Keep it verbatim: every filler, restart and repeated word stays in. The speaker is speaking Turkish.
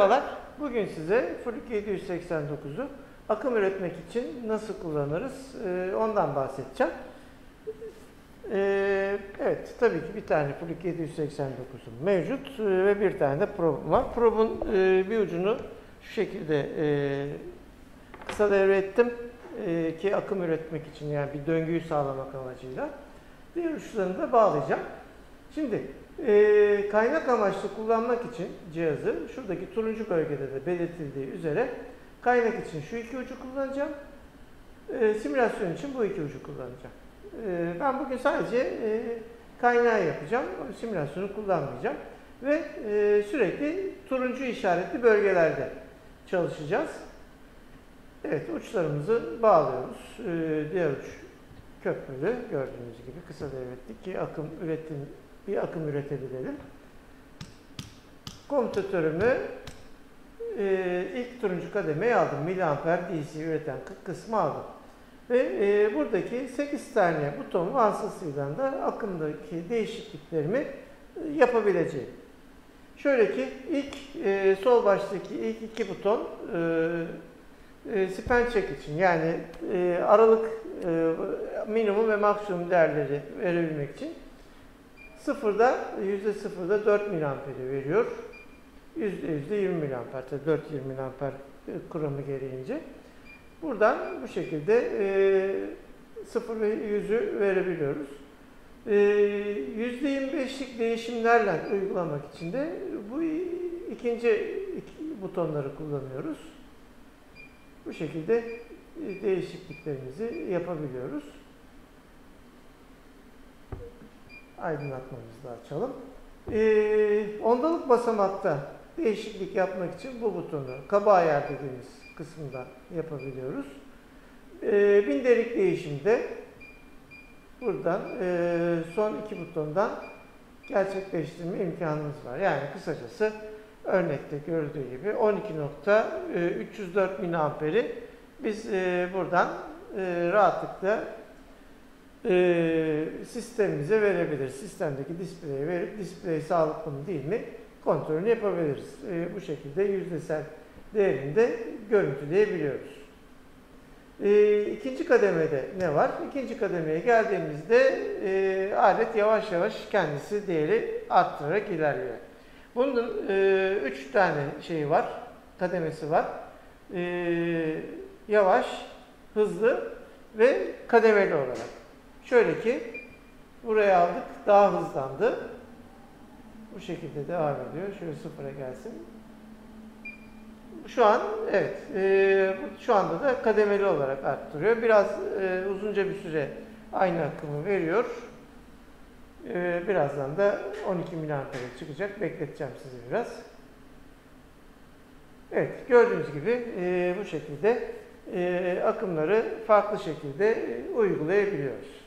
Merhabalar, bugün size Fluke yedi yüz seksen dokuzu akım üretmek için nasıl kullanırız e, ondan bahsedeceğim. E, evet, tabii ki bir tane Fluke yedi yüz seksen dokuzum mevcut e, ve bir tane de probum var. Probun e, bir ucunu şu şekilde e, kısa devre ettim e, ki akım üretmek için, yani bir döngüyü sağlamak amacıyla. Diğer uçlarını da bağlayacağım. Şimdi e, kaynak amaçlı kullanmak için cihazı şuradaki turuncu bölgede de belirtildiği üzere kaynak için şu iki ucu kullanacağım. E, simülasyon için bu iki ucu kullanacağım. E, ben bugün sadece e, kaynağı yapacağım. Simülasyonu kullanmayacağım. Ve e, sürekli turuncu işaretli bölgelerde çalışacağız. Evet, uçlarımızı bağlıyoruz. E, diğer uç köprülü, gördüğünüz gibi kısa devrettik ki akım üretim, bir akım üretebilelim. Komutatörümü e, ilk turuncu kademeye aldım. Miliamper D C üreten kısmı aldım. Ve e, buradaki sekiz tane buton vasıtasıyla da akımdaki değişikliklerimi e, yapabileceğim. Şöyle ki ilk e, sol baştaki ilk iki buton e, e, span check için, yani e, aralık e, minimum ve maksimum değerleri verebilmek için sıfırda yüzde sıfırda dört miliamperi veriyor. Yüzde yüzde yirmi miliamper, dört yüz yirmi miliamper kuramı gereğince. Buradan bu şekilde e, sıfır ve yüzü verebiliyoruz. E, yüzde yirmi beşlik değişimlerle uygulamak için de bu ikinci iki butonları kullanıyoruz. Bu şekilde değişikliklerimizi yapabiliyoruz. Aydınlatmamızı da açalım. Ee, ondalık basamakta değişiklik yapmak için bu butonu kaba ayar dediğimiz kısımda yapabiliyoruz. Ee, bindelik değişimde buradan e, son iki butondan gerçekleştirme imkanımız var. Yani kısacası örnekte gördüğü gibi on iki nokta üç yüz dört miliamperi biz e, buradan e, rahatlıkla e, sistemimize verebiliriz. Sistemdeki displeye verip display sağlıklı mı değil mi kontrolünü yapabiliriz. E, bu şekilde yüzdesel değerini de görüntüleyebiliyoruz. E, ikinci kademede ne var? İkinci kademeye geldiğimizde e, alet yavaş yavaş kendisi değeri arttırarak ilerliyor. Bunun e, üç tane şeyi var, kademesi var. E, yavaş, hızlı ve kademeli olarak. Şöyle ki, buraya aldık, daha hızlandı. Bu şekilde devam ediyor. Şöyle sıfıra gelsin. Şu an, evet, e, şu anda da kademeli olarak arttırıyor. Biraz e, uzunca bir süre aynı akımı veriyor. E, birazdan da on iki miliamper'e çıkacak. Bekleteceğim sizi biraz. Evet, gördüğünüz gibi e, bu şekilde e, akımları farklı şekilde e, uygulayabiliyoruz.